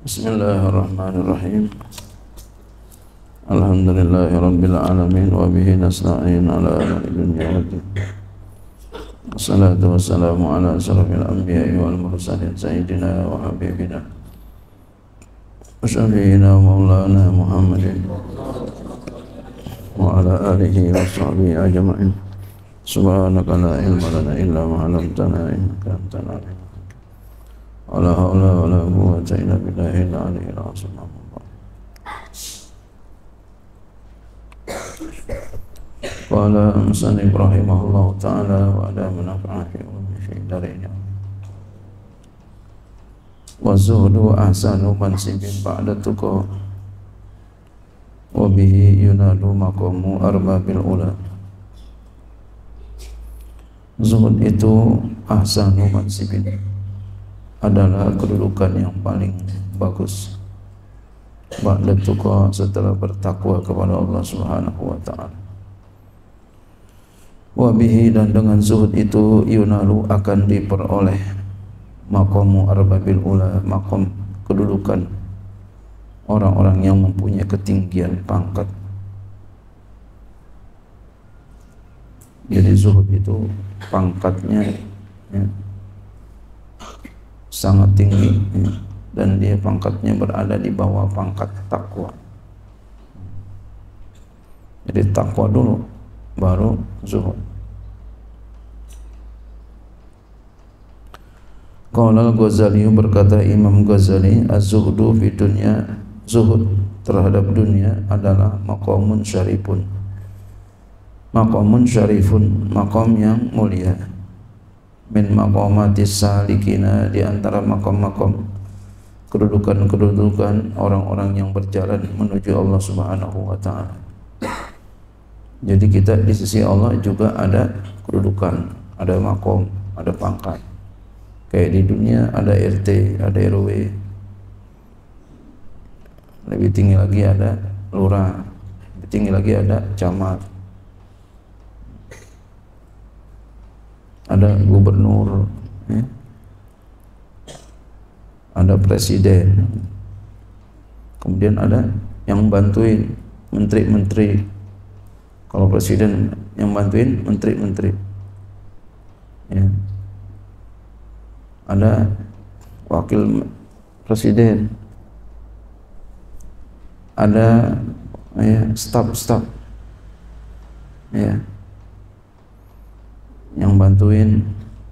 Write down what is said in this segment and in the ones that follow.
Bismillahirrahmanirrahim. Alhamdulillahirabbil alamin wa bihi nasta'in ala umuri dunya waddin. Wassalatu wassalamu ala asyrafil anbiya'i wal mursalin sayyidina wa habibina wa syafi'ina wa maulana Muhammadin wa ala alihi wa sahbihi ajma'in. Subhanaka la ilma lana illa ma 'allamtana innaka antal alim. Wala haula wala quwwata illa billahil aliyyil azim. Qala musannif rahimahullahu ta'ala wa ala manfa'i fi darain. Wa zuhdu ahsanu mansibin ba'da tuqa wa bihi yunalu maqamu arbabil ula. Zuhud itu ahsanu mansibin, adalah kedudukan yang paling bagus ba'da tuqa, setelah bertakwa kepada Allah Subhanahu wa taala. Wa bihi, dan dengan zuhud itu yunalu, akan diperoleh maqamu arbabil ula, maqam kedudukan orang-orang yang mempunyai ketinggian pangkat. Jadi zuhud itu pangkatnya ya, sangat tinggi ya, dan dia pangkatnya berada di bawah pangkat takwa. Jadi takwa dulu baru zuhud. Qala al-Ghazali, berkata Imam Ghazali, az-zuhdu fi dunya, zuhud terhadap dunia adalah maqamun syarifun. Maqamun syarifun, maqam yang mulia. Min maqamatis salikina, di antara maqam-maqam kedudukan-kedudukan orang-orang yang berjalan menuju Allah Subhanahu wa taala. Jadi kita di sisi Allah juga ada kedudukan, ada maqam, ada pangkat. Kayak di dunia ada RT, ada RW. Lebih tinggi lagi ada lurah, lebih tinggi lagi ada camat, ada gubernur ya, ada presiden, kemudian ada yang bantuin menteri-menteri. Kalau presiden yang bantuin menteri-menteri ya. Ada wakil presiden, ada ya, staf-staf ya, yang bantuin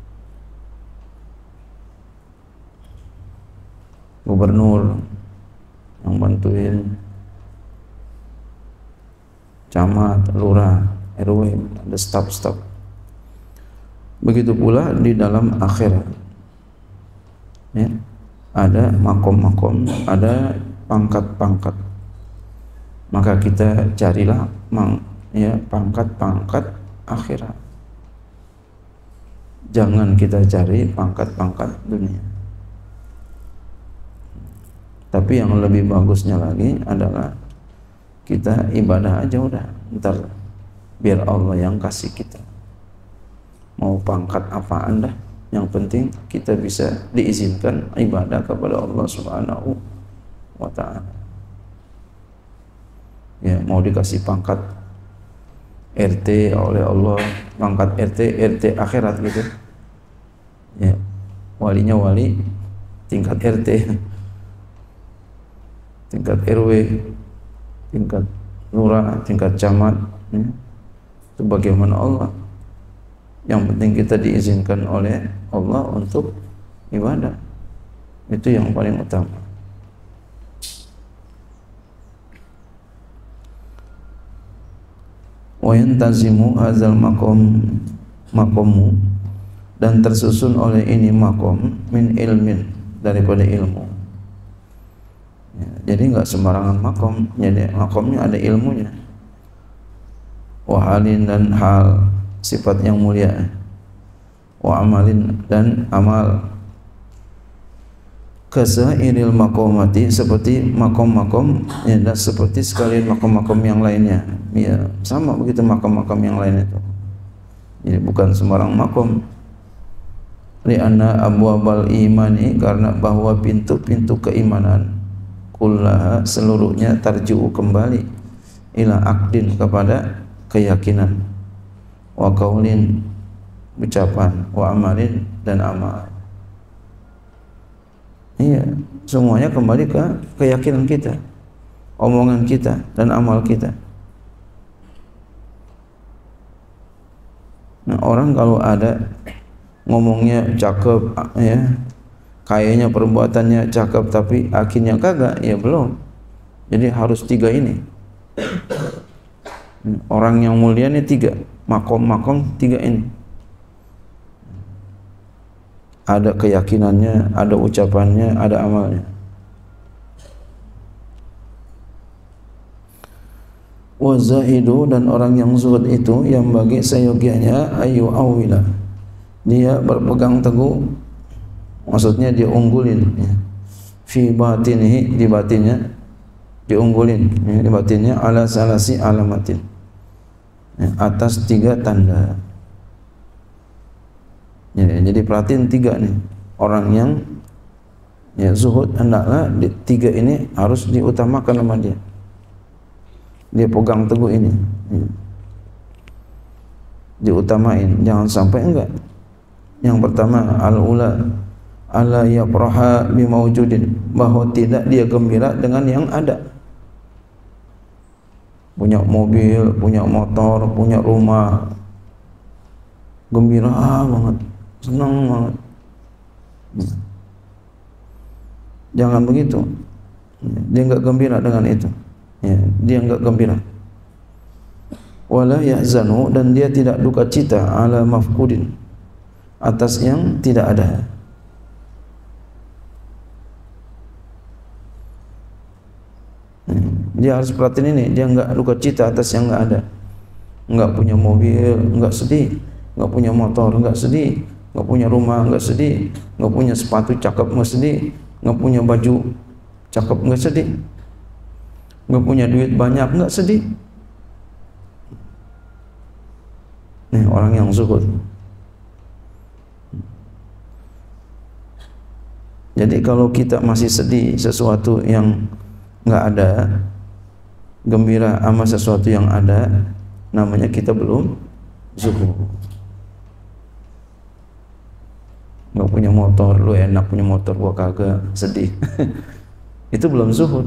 gubernur, yang bantuin camat, lurah, RW, ada staf-staf. Begitu pula di dalam akhirat ya, ada makom-makom, ada pangkat-pangkat. Maka kita carilah ya, pangkat-pangkat akhirat. Jangan kita cari pangkat-pangkat dunia. Tapi yang lebih bagusnya lagi adalah kita ibadah aja udah, ntar biar Allah yang kasih kita. Mau pangkat apa Anda, yang penting kita bisa diizinkan ibadah kepada Allah Subhanahu wa taala. Ya, mau dikasih pangkat RT oleh Allah, pangkat RT akhirat gitu. Ya, walinya wali tingkat RT, tingkat RW, tingkat lurah, tingkat camat ya. Itu bagaimana Allah. Yang penting kita diizinkan oleh Allah untuk ibadah. Itu yang paling utama. Wa yantazimu hadzal maqamu, dan tersusun oleh ini maqam min ilmin, daripada ilmu. Ya, jadi enggak sembarangan maqam, jadi maqamnya ada ilmunya. Wa halin, dan hal, sifat yang mulia. Wa amalin, dan amal. Kasairil maqamati, seperti makom-makom ya, dan seperti sekalian makom-makom yang lainnya ya, sama begitu makom-makom yang lain itu. Jadi bukan sembarang makom. Li'anna abwabal imani, karena bahwa pintu-pintu keimanan kullaha seluruhnya tarji'u kembali ila aqdin kepada keyakinan, wa qaulin ucapan, wa amalin dan amal. Iya, semuanya kembali ke keyakinan kita, omongan kita dan amal kita. Nah, orang kalau ada ngomongnya cakep ya, kayaknya perbuatannya cakep tapi akhirnya kagak, ya belum. Jadi harus tiga ini. Orang yang mulia ini tiga, makom tiga ini. Ada keyakinannya, ada ucapannya, ada amalnya. Wa zahidu, dan orang yang zuhud itu yang bagi seyogianya ayu awila, dia berpegang teguh, maksudnya dia unggulin ya. Fi batinihi, di batinnya diunggulin ya, di batinnya ala salasi alamatin ya, atas tiga tanda ya. Jadi perhatiin tiga nih, orang yang ya zuhud hendaklah tiga ini harus diutamakan sama dia. Dia pegang teguh ini ya, diutamain, jangan sampai enggak. Yang pertama al-ula ala yafraha bimawjudin, bahwa tidak dia gembira dengan yang ada. Punya mobil, punya motor, punya rumah, gembira banget, senang banget. Jangan begitu. Dia enggak gembira dengan itu ya, dia enggak gembira. Wala yahzanu, dan dia tidak duka cita ala mafqudin, atas yang tidak ada. Dia harus perhatiin ini, dia enggak duka cita atas yang enggak ada. Enggak punya mobil, enggak sedih. Enggak punya motor, enggak sedih. Enggak punya rumah, enggak sedih. Enggak punya sepatu cakep, enggak sedih. Enggak punya baju cakep, enggak sedih. Enggak punya duit banyak, enggak sedih. Nih orang yang zuhud. Jadi kalau kita masih sedih sesuatu yang enggak ada, gembira sama sesuatu yang ada, namanya kita belum zuhud. Enggak punya motor, lu enak punya motor, gua kagak, sedih. Itu belum zuhud.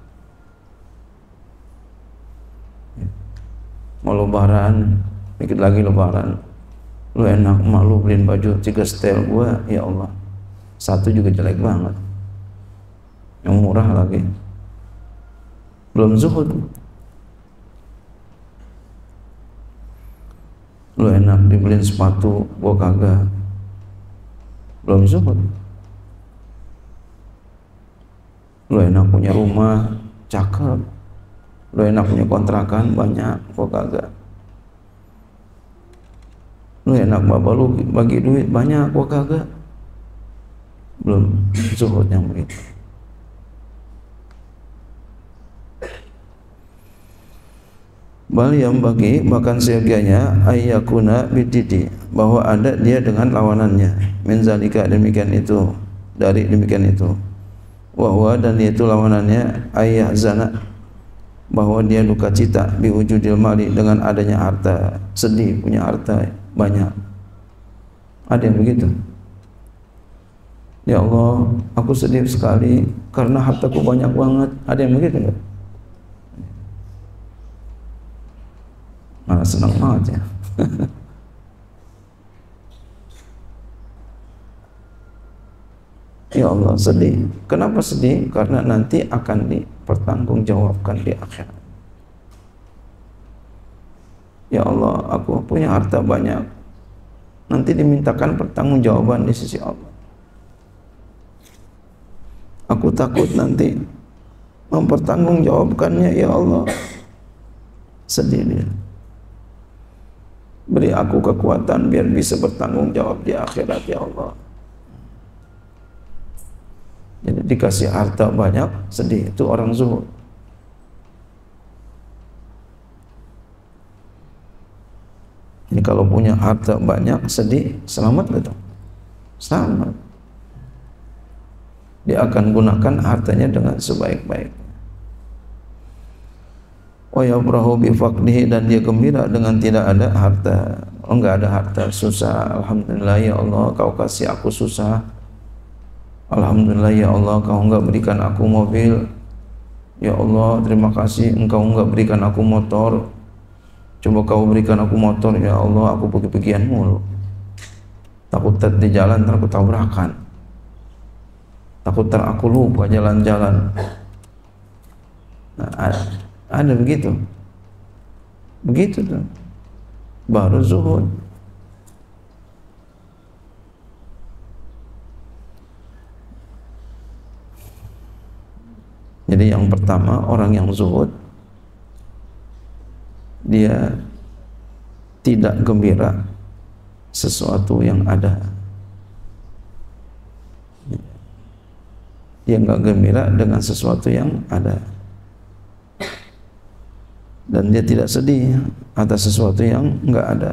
Mau lebaran, dikit lagi lebaran, lu enak, mak lu beliin baju 3 setel, gua ya Allah satu juga jelek banget, yang murah lagi, belum zuhud. Lu enak dibeliin sepatu, gua kagak, belum zuhud. Lu enak punya rumah cakep, lu enak punya kontrakan banyak, gua kagak. Lu enak bapak lu bagi duit banyak, gua kagak. Belum zuhud yang begitu. Bal yang bagi, bahkan seyogianya ayyakuna bididi, bahwa ada dia dengan lawanannya, min zalika, demikian itu, dari demikian itu, wa huwa, dan itu lawanannya ayyahzana, bahwa dia duka cita bi wujudil mali, dengan adanya harta, sedih punya harta banyak. Ada yang begitu. Ya Allah, aku sedih sekali karena hartaku banyak banget. Ada yang begitu enggak? Malah senang banget ya. Ya Allah, sedih. Kenapa sedih? Karena nanti akan dipertanggungjawabkan di akhirat. Ya Allah, aku punya harta banyak, nanti dimintakan pertanggungjawaban di sisi Allah. Aku takut nanti mempertanggungjawabkannya, ya Allah. Sedih dia. Beri aku kekuatan biar bisa bertanggung jawab di akhirat, ya Allah. Jadi dikasih harta banyak, sedih, itu orang zuhud. Ini kalau punya harta banyak, sedih, selamat gitu. Selamat. dia akan gunakan hartanya dengan sebaik-baiknya. Wa yafrahu bi faqdihi, dan dia gembira dengan tidak ada harta. Enggak ada harta, susah. Alhamdulillah ya Allah, kau kasih aku susah. Alhamdulillah ya Allah, kau enggak berikan aku mobil. Ya Allah, terima kasih engkau enggak berikan aku motor. Coba kau berikan aku motor, ya Allah, aku pergi-pergian mulu. Takut di jalan aku tabrakan. Takut aku lupa jalan-jalan. Nah, ada begitu. Begitu tuh. Baru zuhud. Jadi yang pertama, orang yang zuhud dia tidak gembira sesuatu yang ada. Dia enggak gembira dengan sesuatu yang ada. Dan dia tidak sedih atas sesuatu yang enggak ada.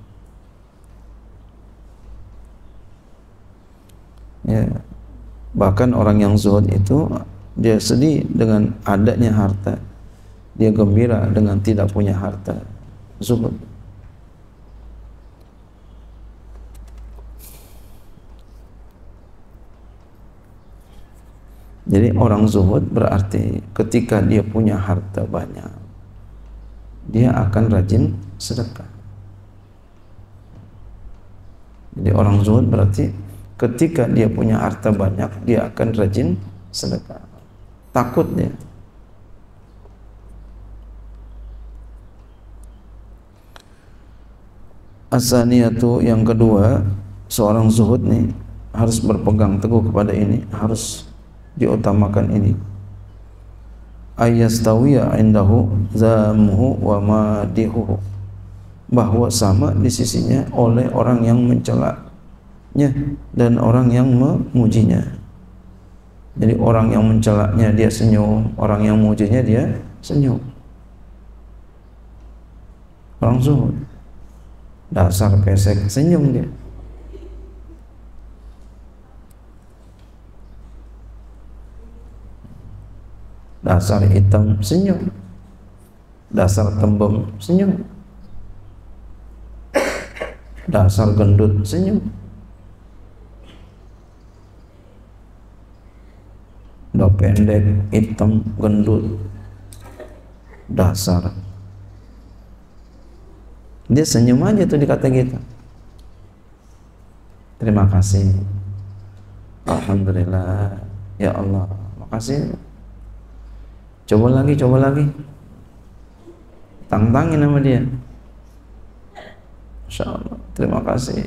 Ya. Bahkan orang yang zuhud itu dia sedih dengan adanya harta. Dia gembira dengan tidak punya harta. Zuhud. Jadi orang zuhud berarti ketika dia punya harta banyak, dia akan rajin sedekah. Jadi orang zuhud berarti ketika dia punya harta banyak, dia akan rajin sedekah. Takut dia. Asaniyatu, yang kedua, seorang zuhud nih harus berpegang teguh kepada ini, harus diutamakan ini. Ayastawiya indahu zamuhu wa madihuhu, bahwa sama di sisinya oleh orang yang mencelaknya dan orang yang memujinya. Jadi orang yang mencelaknya dia senyum, orang yang memujinya dia senyum. Orang zuhud, dasar pesek, senyum dia. Dasar hitam, senyum. Dasar tembem, senyum. Dasar gendut, senyum. Udah pendek, hitam, gendut, dasar. Dia senyum aja tuh dikata gitu. Terima kasih. Alhamdulillah. Ya Allah, makasih. Coba lagi, coba lagi. Tantangin sama dia. Masya Allah, terima kasih.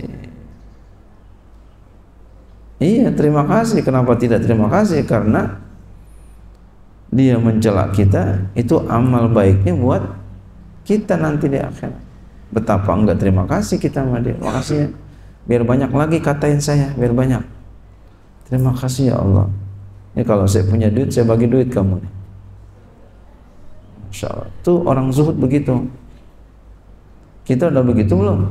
Iya, terima kasih. Kenapa tidak terima kasih? Karena dia mencela kita, itu amal baiknya buat kita nanti di akhirat. Betapa enggak terima kasih kita sama dia. Makasih ya. Biar banyak lagi katain saya, biar banyak. Terima kasih ya Allah. Ini kalau saya punya duit, saya bagi duit kamu nih. Masya Allah. Tuh orang zuhud begitu. Kita udah begitu belum?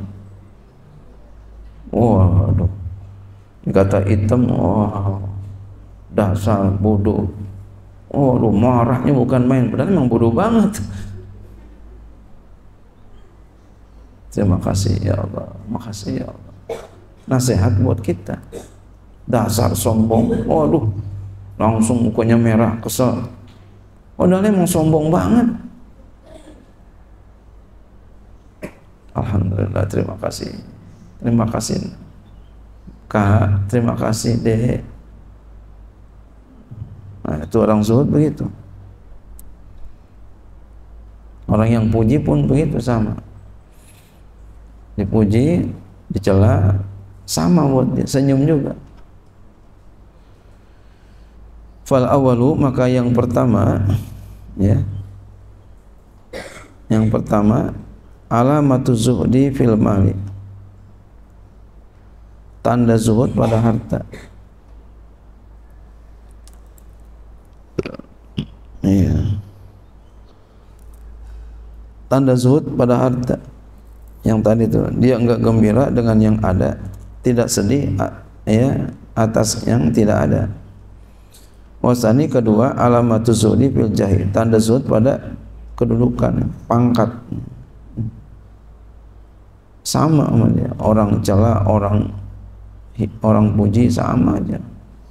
Waduh. Dikata hitam, oh, dasar bodoh. Oh, lu marahnya bukan main, padahal memang bodoh banget. Terima kasih ya Allah, makasih ya Allah. Nasihat buat kita. Dasar sombong, waduh, langsung mukanya merah, kesel. Padahal emang sombong banget. Alhamdulillah, terima kasih. Terima kasih Kak, terima kasih Dek. Nah, itu orang zuhud begitu. Orang yang puji pun begitu, sama. Dipuji, dicela, sama buat dia, senyum juga. Fal awalu, maka yang pertama, ya. Yang pertama, alamatu zuhdi fil mali. Tanda zuhud pada harta. Iya. Tanda zuhud pada harta. Yang tadi itu, dia enggak gembira dengan yang ada, tidak sedih ya atas yang tidak ada. Wasani kedua alamatu zuhdi fil jahil, tanda zuhud pada kedudukan, pangkat. Sama aja, orang cela, orang puji sama aja.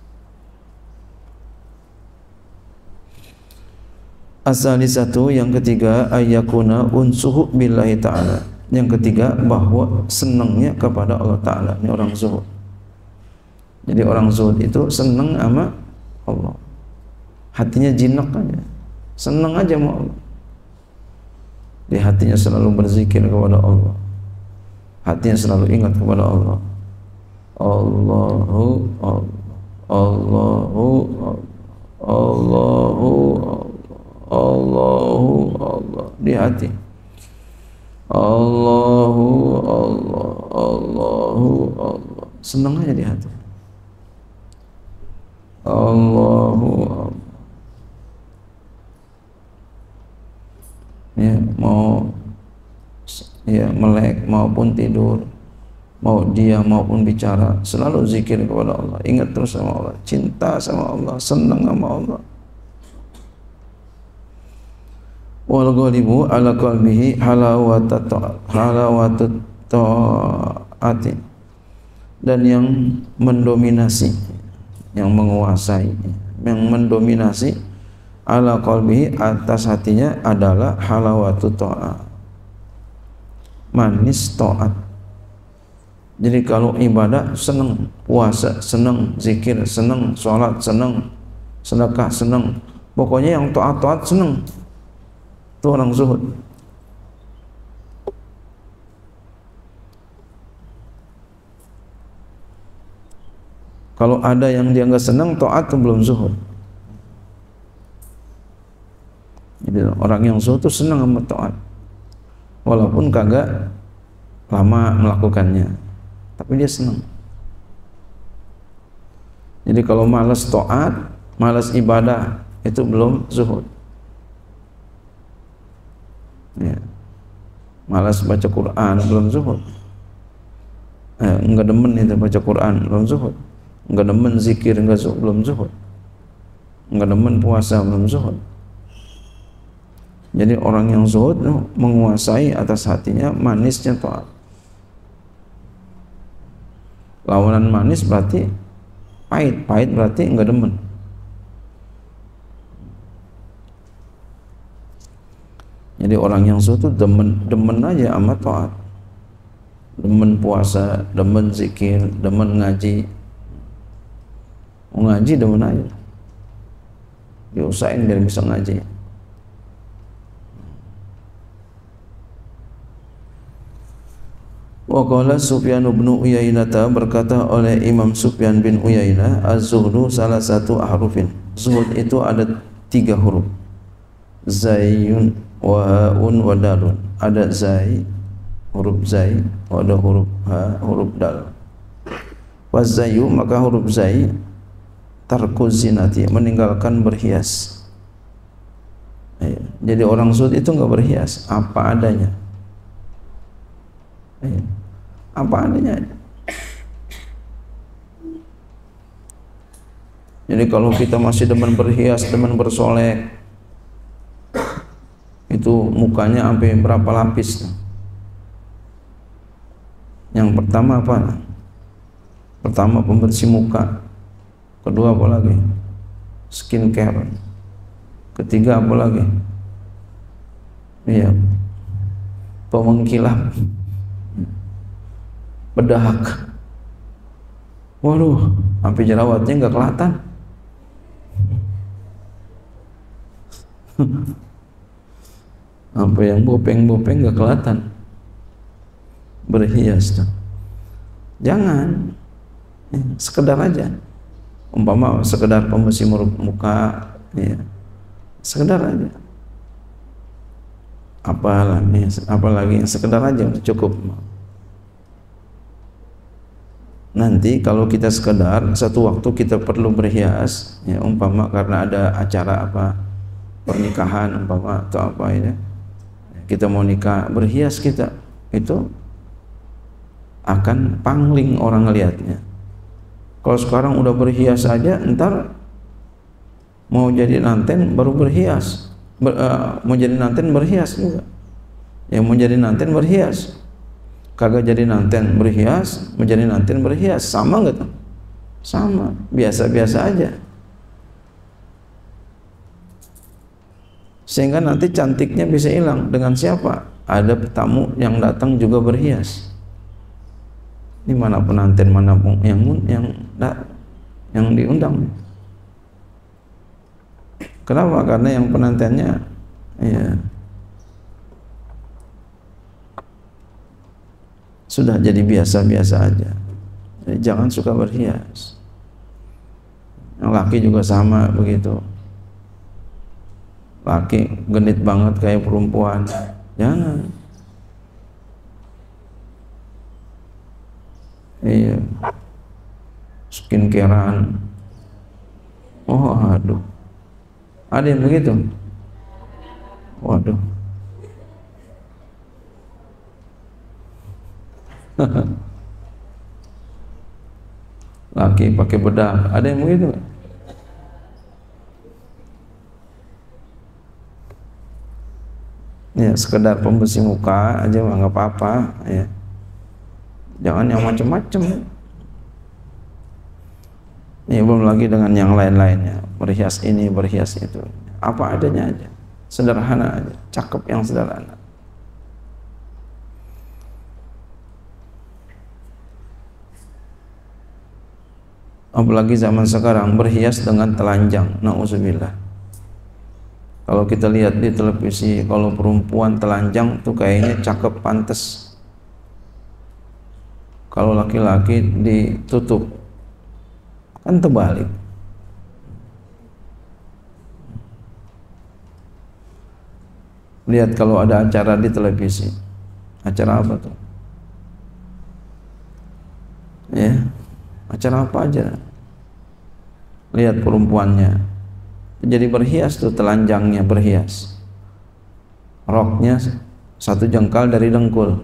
As-salisatu, yang ketiga, ayyakuna unsuhu billahi ta'ala. Yang ketiga, bahwa senangnya kepada Allah Ta'ala. Ini orang zuhud. Jadi orang zuhud itu senang sama Allah. Hatinya jinak aja, senang aja sama Allah. Di hatinya selalu berzikir kepada Allah, hatinya selalu ingat kepada Allah. Allahu Allah di hati. Allahu Allah, senang aja di hati. Allahu Allah. Ya, mau melek maupun tidur, mau diam maupun bicara, selalu zikir kepada Allah, ingat terus sama Allah, cinta sama Allah, senang sama Allah. Wal ghalibu ala qalbihi halawatut ta'ati, dan yang mendominasi, yang menguasai, yang mendominasi ala qalbihi, atas hatinya adalah halawatut ta'at, manis taat. Jadi kalau ibadah senang, puasa senang, zikir senang, sholat senang, sedekah senang, pokoknya yang taat-taat senang. Itu orang zuhud. Kalau ada yang dia nggak senang, taat itu belum zuhud. Jadi orang yang zuhud itu senang sama taat, walaupun kagak lama melakukannya, tapi dia senang. Jadi kalau malas taat, malas ibadah, itu belum zuhud. Ya. Malas baca Quran belum zuhud. Enggak demen itu baca Quran belum zuhud. Enggak demen zikir belum zuhud. Enggak demen puasa belum zuhud. Jadi orang yang zuhud menguasai atas hatinya manisnya taat. Lawanan manis berarti pahit, pahit berarti enggak demen. Jadi orang yang zuhud itu demen aja sama taat, demen puasa, demen zikir, demen ngaji. Mau ngaji demen aja, diusahain biar bisa ngaji. Wa qala Sufyan bin Uyainah, berkata oleh Imam Sufyan bin Uyainah, az-zuhdu salah satu ahrufin. Zuhud itu ada 3 huruf. Zayyun wa haun wa dalun. Ada zai, huruf zai, ada huruf ha, huruf dal. Wa zayyu, maka huruf zai tarku zinati, meninggalkan berhias. Jadi orang zuhud itu enggak berhias, apa adanya. Apa adanya. Jadi kalau kita masih demen berhias, demen bersolek, itu mukanya sampai berapa lapis. Yang pertama apa? Pertama pembersih muka, kedua apa lagi? Skincare, ketiga apa lagi? Iya, pemengkilap, bedak. Waduh, sampai jerawatnya nggak kelihatan. Sampai yang bopeng-bopeng nggak kelihatan. Berhias tuh. Jangan, sekedar aja. Umpama sekedar pembersih muka, ya, sekedar aja. Apalagi yang sekedar aja udah cukup. Nanti kalau kita sekedar, satu waktu kita perlu berhias, ya, umpama karena ada acara apa, pernikahan umpama atau apa ini, kita mau nikah, berhias kita, itu akan pangling orang ngelihatnya. Kalau sekarang udah berhias aja, ntar Mau jadi nanten baru berhias, mau jadi nanten berhias juga. Yang mau jadi nanten berhias, kagak jadi nanten berhias, mau jadi nanten berhias, sama nggak tuh? Sama, biasa-biasa aja. Sehingga nanti cantiknya bisa hilang. Dengan siapa? Ada tamu yang datang juga berhias. Ini mana pengantin, mana yang diundang. Kenapa? Karena yang penantennya ya sudah jadi biasa-biasa aja. Jadi jangan suka berhias. Yang laki juga sama begitu. Laki genit banget kayak perempuan, jangan. Iya, skincarean. Oh aduh, ada yang begitu. Waduh. Laki pakai bedak, ada yang begitu. Ya sekedar pembersih muka aja nggak apa-apa ya, jangan yang macam-macam ya. Belum lagi dengan yang lain-lainnya, berhias ini berhias itu, apa adanya aja, sederhana aja, cakep yang sederhana. Apalagi zaman sekarang berhias dengan telanjang, na'udzubillah. Kalau kita lihat di televisi, kalau perempuan telanjang tuh kayaknya cakep, pantas. Kalau laki-laki ditutup, kan terbalik. Lihat kalau ada acara di televisi, acara apa tuh? Ya, acara apa aja? Lihat perempuannya jadi berhias tuh, telanjangnya berhias, roknya 1 jengkal dari dengkul,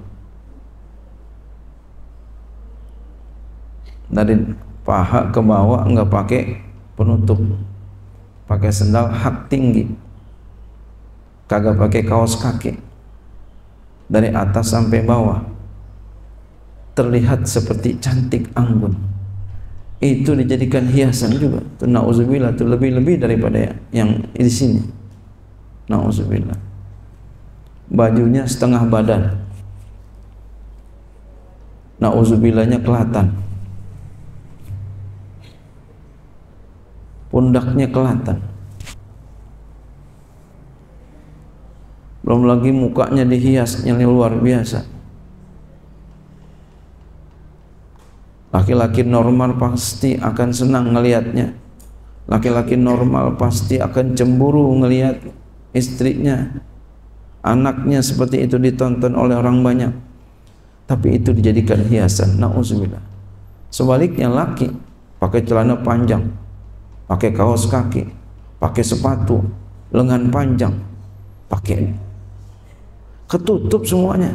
dari paha ke bawah enggak pakai penutup, pakai sendal hak tinggi, kagak pakai kaos kaki, dari atas sampai bawah terlihat seperti cantik anggun. Itu dijadikan hiasan juga. Itu na'udzubillah, itu lebih-lebih daripada yang di sini. Na'udzubillah. Bajunya setengah badan. Na'udzubillahnya kelihatan. Pundaknya kelihatan. Belum lagi mukanya dihias yang luar biasa. Laki-laki normal pasti akan senang ngelihatnya. Laki-laki normal pasti akan cemburu ngelihat istrinya, anaknya seperti itu ditonton oleh orang banyak. Tapi itu dijadikan hiasan, na'udzubillah. Sebaliknya laki pakai celana panjang, pakai kaos kaki, pakai sepatu, lengan panjang, pakai ketutup semuanya.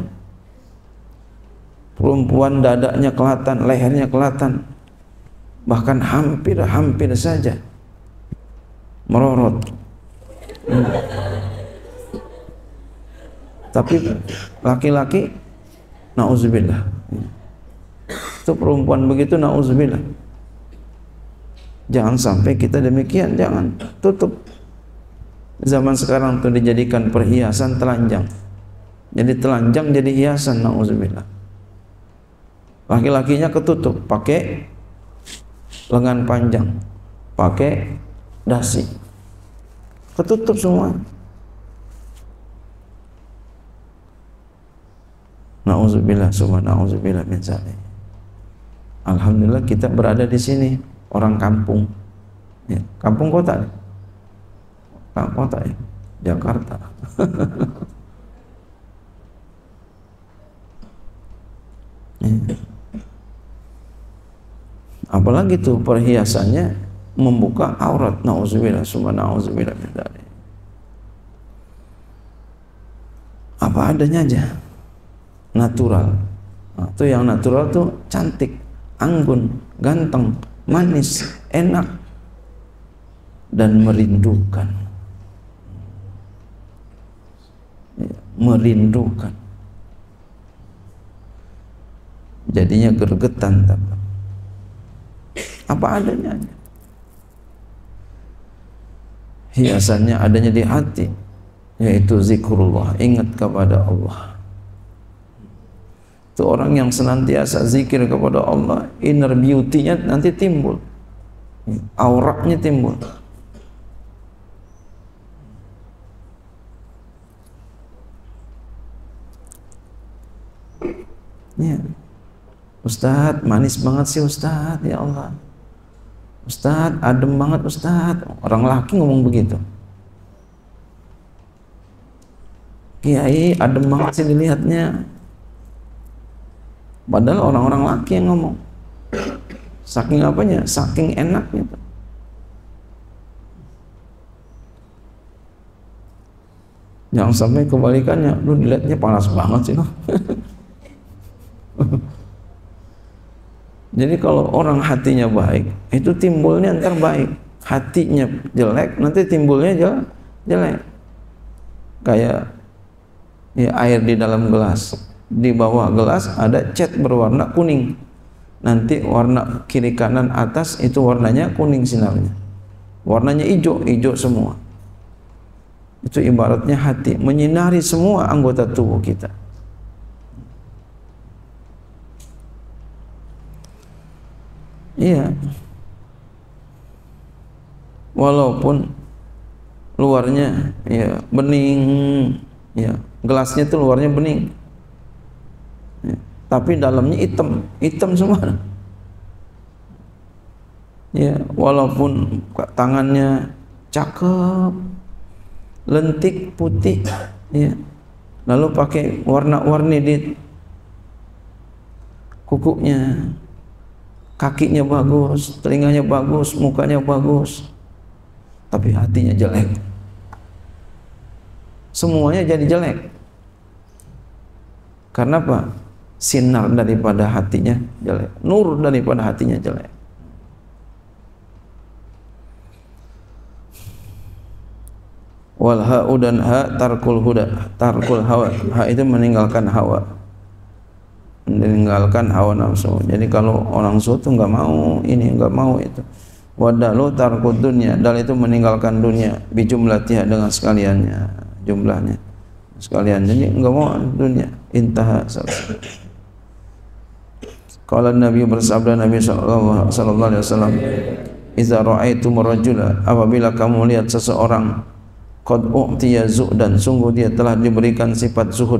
Perempuan dadanya kelihatan, lehernya kelihatan, bahkan hampir saja merorot. Tapi laki-laki, na'udzubillah, itu perempuan begitu, na'udzubillah. Jangan sampai kita demikian, jangan, tutup. Zaman sekarang tuh dijadikan perhiasan telanjang, jadi telanjang jadi hiasan, na'udzubillah. Laki-lakinya ketutup, pakai lengan panjang, pakai dasi, ketutup semua. Na'udzubillah, na'udzubillah min dzalik. Alhamdulillah kita berada di sini, orang kampung, ya, kampung kota, ya, Jakarta. Ya. Apalagi tuh perhiasannya membuka aurat, na'udzubillah, na'udzubillah min dzalik. Apa adanya aja, natural. Nah, itu yang natural tuh cantik, anggun, ganteng, manis, enak. dan merindukan. Merindukan. Jadinya gergetan apa adanya. Hiasannya adanya di hati, yaitu zikrullah, ingat kepada Allah. Itu orang yang senantiasa zikir kepada Allah, inner beauty-nya nanti timbul, auratnya timbul. Ya, Ustadz manis banget sih Ustadz, ya Allah. Ustadz adem banget Ustadz. Orang laki ngomong begitu. Kiai adem banget sih dilihatnya. Padahal orang-orang laki yang ngomong. Saking apanya? Saking enaknya. Jangan sampai kebalikannya, lu dilihatnya panas banget sih lo. Jadi kalau orang hatinya baik, itu timbulnya ntar baik. Hatinya jelek, nanti timbulnya jelek. Kayak ya, air di dalam gelas. Di bawah gelas ada cat berwarna kuning. Nanti warna kiri kanan atas itu warnanya kuning sinarnya. Warnanya hijau semua. Itu ibaratnya hati menyinari semua anggota tubuh kita. Iya. Walaupun luarnya ya bening, ya gelasnya itu luarnya bening. Ya, tapi dalamnya hitam semua. Ya, walaupun tangannya cakep, lentik, putih, ya, lalu pakai warna-warni di kukunya, kakinya bagus, telinganya bagus, mukanya bagus, tapi hatinya jelek. Semuanya jadi jelek. Karena apa? Sinar daripada hatinya jelek, nur daripada hatinya jelek. Wal ha'u dan ha tarkul huda, tarkul hawa. Ha itu meninggalkan hawa, meninggalkan hawa nafsu. Jadi kalau orang zuhud tuh nggak mau ini, nggak mau itu. Wadalu tarkud dunya, dal itu meninggalkan dunia, bijumlatiha dengan sekaliannya, jumlahnya sekalian. Jadi nggak mau dunia. Intaha. Kalau Nabi bersabda, Nabi sallallahu alaihi wasallam, "Idza ra'aitum rajula," apabila kamu lihat seseorang, qad u'tiya zuhdan, sungguh dia telah diberikan sifat zuhud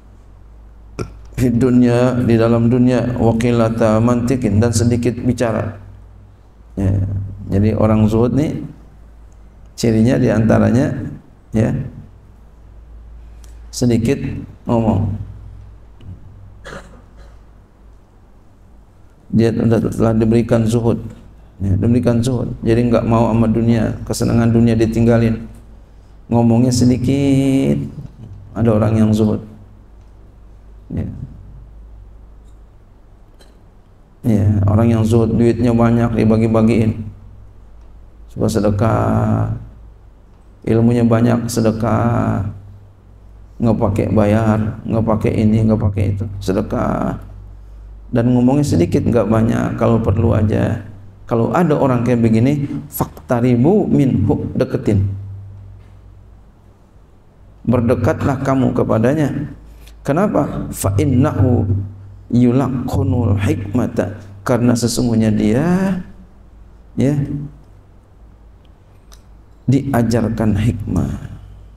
di dunia, di dalam dunia, waqilata mantikin, dan sedikit bicara. Ya, jadi orang zuhud nih cirinya diantaranya ya sedikit ngomong. Dia telah diberikan zuhud, ya, diberikan zuhud. Jadi nggak mau sama dunia, kesenangan dunia ditinggalin. Ngomongnya sedikit. Ada orang yang zuhud. Ya. Ya, orang yang zuhud, duitnya banyak dibagi-bagiin. Suka sedekah. Ilmunya banyak, sedekah. Nggak pakai bayar, nggak pakai ini, nggak pakai itu, sedekah. Dan ngomongnya sedikit, nggak banyak, kalau perlu aja. Kalau ada orang kayak begini, faktaribu minhu, deketin, berdekatlah kamu kepadanya. Kenapa? Fa innahu yulaqqunul hikmata, karena sesungguhnya dia ya diajarkan hikmah.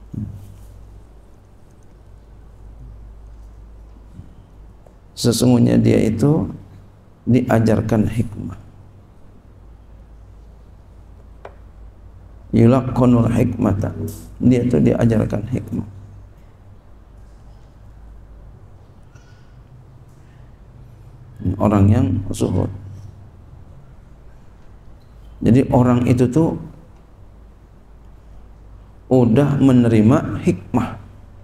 Sesungguhnya dia itu diajarkan hikmah. Yulaqqunul hikmata, dia itu diajarkan hikmah. Orang yang zuhud. Jadi orang itu tuh udah menerima hikmah,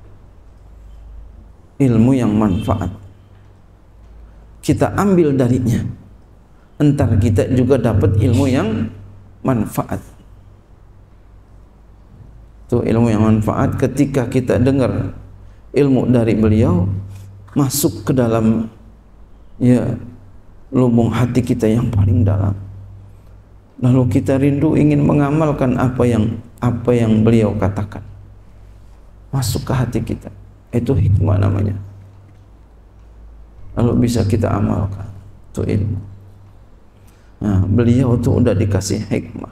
ilmu yang manfaat. Kita ambil darinya, entar kita juga dapat ilmu yang manfaat. Itu ilmu yang manfaat ketika kita dengar ilmu dari beliau masuk ke dalam ya lubung hati kita yang paling dalam. Lalu kita rindu ingin mengamalkan apa yang beliau katakan. Masuk ke hati kita. Itu hikmah namanya. Lalu bisa kita amalkan. Itu ilmu. Nah, beliau tuh udah dikasih hikmah.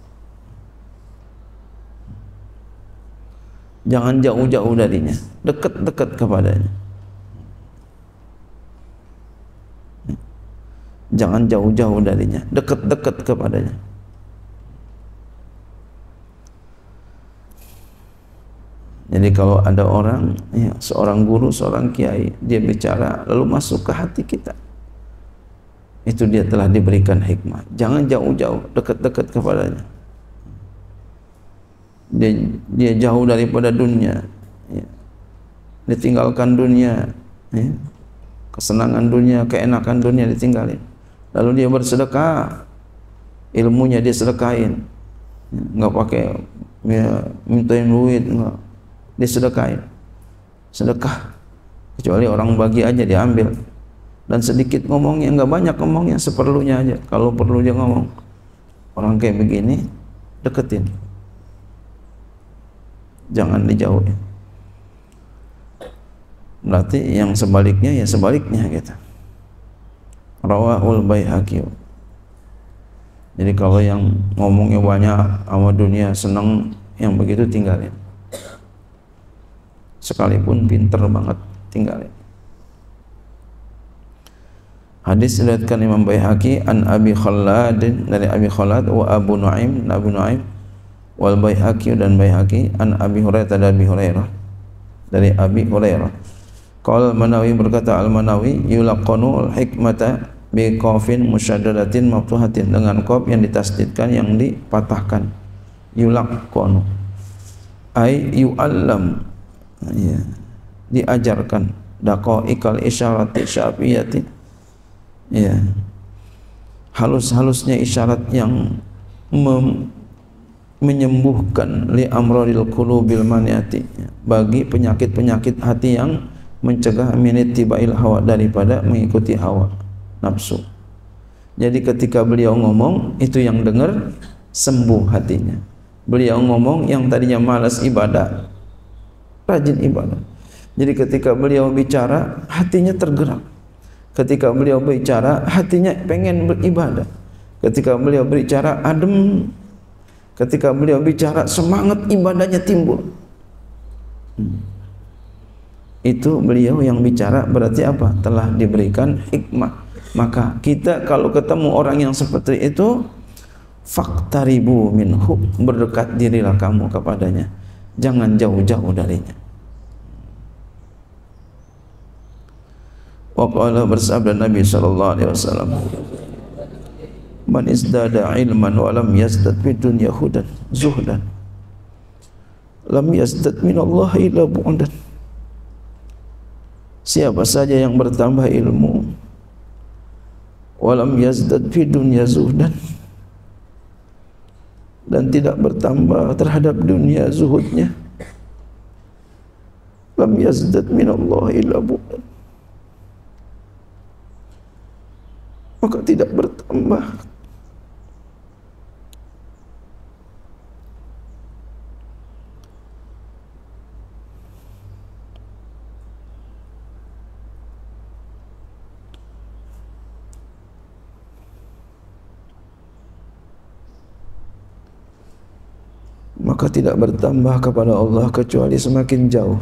Jangan jauh-jauh darinya, dekat-dekat kepadanya. Jangan jauh-jauh darinya, dekat-dekat kepadanya. Jadi kalau ada orang, ya, seorang guru, seorang kiai, dia bicara lalu masuk ke hati kita, itu dia telah diberikan hikmah. Jangan jauh-jauh, dekat-dekat kepadanya. Dia jauh daripada dunia, ya. Ditinggalkan dunia, ya. Kesenangan dunia, keenakan dunia ditinggalin. Lalu dia bersedekah, ilmunya dia sedekahin, nggak pakai ya, mintain duit, nggak, dia sedekahin. Sedekah, kecuali orang bagi aja diambil, dan sedikit ngomongnya, nggak banyak ngomongnya, seperlunya aja. Kalau perlu dia ngomong, orang kayak begini deketin, jangan dijauhin. Berarti yang sebaliknya ya sebaliknya gitu. Rawahul Baihaqi. Jadi kalau yang ngomongnya banyak sama dunia, senang, yang begitu tinggalin. Sekalipun pinter banget, tinggalin. Hadis diriwayatkan Imam Baihaqi an Abi Khallad, dari Abi Khallad, wa Abu Nuaim, Abu Nuaim, wal Baihaqi, dan Baihaqi an Abi Hurairah, dari Abi Hurairah, dari Abi Hurairah. Qala Manawi, berkata Al-Manawi, yulaqanu al-hikmata bi qafin musyaddadatin maftuhatin, dengan qaf yang ditasdidkan, yang dipatahkan. Yulaqanu ay yu'allam, ya, diajarkan. Daqaiqal isyarati syafiyati, ya, halus-halusnya isyarat yang menyembuhkan li amradil qulubil maniati, bagi penyakit-penyakit hati yang mencegah minittibail hawa, daripada mengikuti hawa nafsu. Jadi ketika beliau ngomong, itu yang dengar sembuh hatinya. Beliau ngomong yang tadinya malas ibadah, rajin ibadah. Jadi ketika beliau bicara, hatinya tergerak. Ketika beliau bicara, hatinya pengen beribadah. Ketika beliau bicara, adem. Ketika beliau bicara, semangat ibadahnya timbul. Itu beliau yang bicara, berarti apa? Telah diberikan hikmah. Maka kita kalau ketemu orang yang seperti itu, faqtaribu minhu, berdekat dirilah kamu kepadanya, jangan jauh-jauh darinya. Wa qala, bersabda Nabi sallallahu alaihi wasallam, man izdada ilman wa lam yazdad fid dunya hudan zuhdan lam yazdad minallahi illa bu'dan. Siapa saja yang bertambah ilmu walam yazdad fi dunya zuhdan, dan tidak bertambah terhadap dunia zuhudnya, lam yazdad minallahi illa bu'dan, maka tidak bertambah kepada Allah kecuali semakin jauh.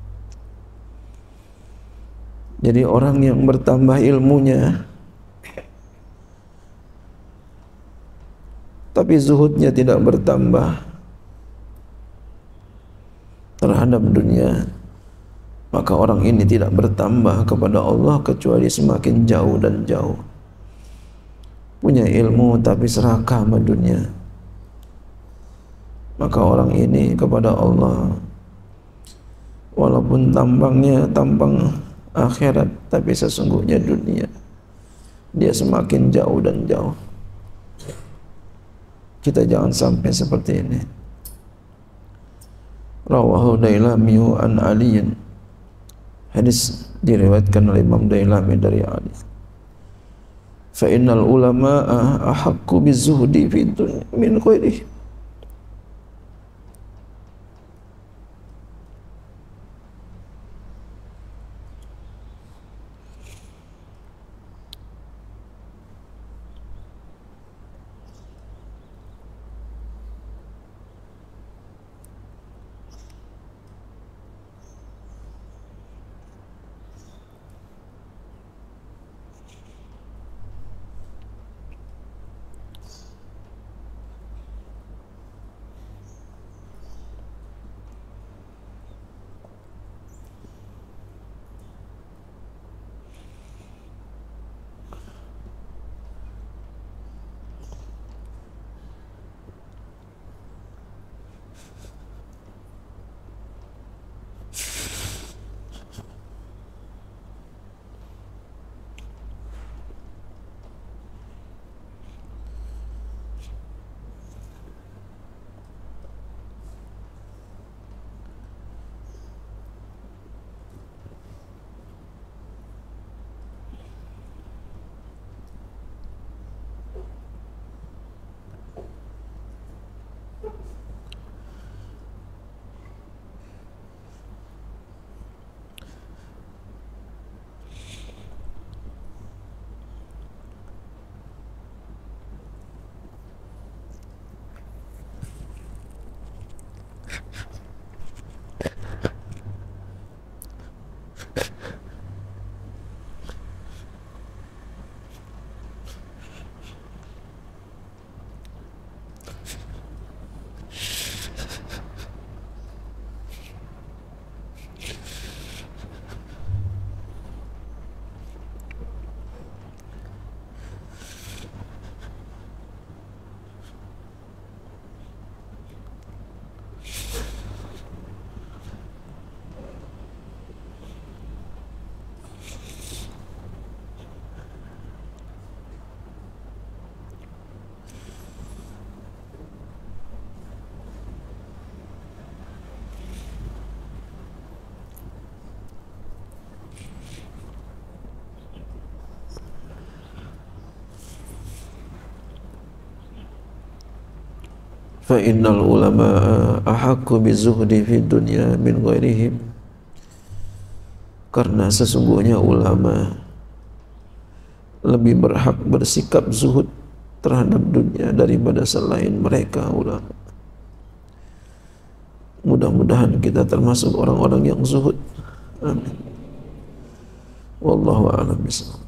Jadi orang yang bertambah ilmunya tapi zuhudnya tidak bertambah terhadap dunia, maka orang ini tidak bertambah kepada Allah kecuali semakin jauh dan jauh. Punya ilmu tapi serakah sama dunia, maka orang ini kepada Allah, walaupun tampangnya tampang akhirat, tapi sesungguhnya dunia, dia semakin jauh dan jauh. Kita jangan sampai seperti ini. Rawahu Dailami an Aliyin. Hadis diriwayatkan oleh Imam Dailami dari Ali. Fa innal ulama'a ahaqqu bizuhdi fi dunya min ghairihi. Fa innal ulama ahaqqu bizuhdi fid dunya min ghairihim. Karena sesungguhnya ulama lebih berhak bersikap zuhud terhadap dunia daripada selain mereka ulama. Mudah-mudahan kita termasuk orang-orang yang zuhud. Amin. Wallahu a'lam bishawab.